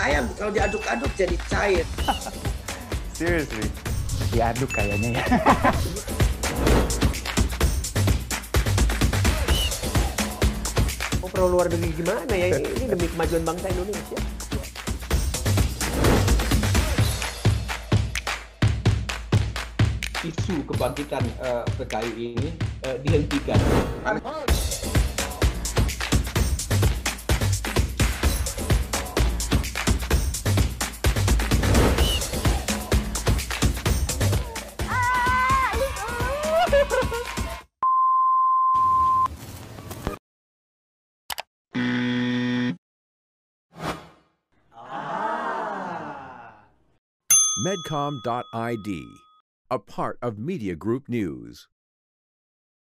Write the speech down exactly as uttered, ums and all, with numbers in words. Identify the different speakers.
Speaker 1: ayam kalau diaduk-aduk jadi cair.
Speaker 2: Seriously?
Speaker 3: Diaduk kayaknya ya.
Speaker 4: Oh, perlu luar negeri gimana ya? Ini demi kemajuan bangsa Indonesia.
Speaker 5: Isu kebangkitan uh, P K I ini uh, dihentikan.
Speaker 6: medcom dot I D, a part of Media Group News.